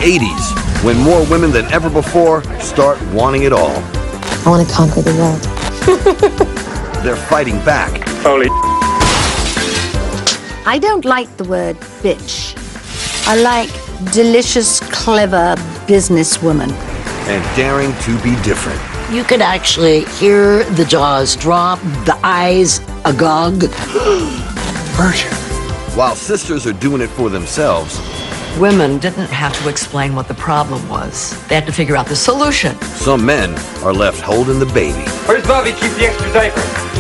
80s, when more women than ever before start wanting it all. I want to conquer the world. They're fighting back. Holy. I don't like the word bitch. I like delicious, clever businesswoman. And daring to be different. You could actually hear the jaws drop, the eyes agog. Virgin. While sisters are doing it for themselves, women didn't have to explain what the problem was. They had to figure out the solution. some men are left holding the baby. Where's Bobby keep the extra diapers?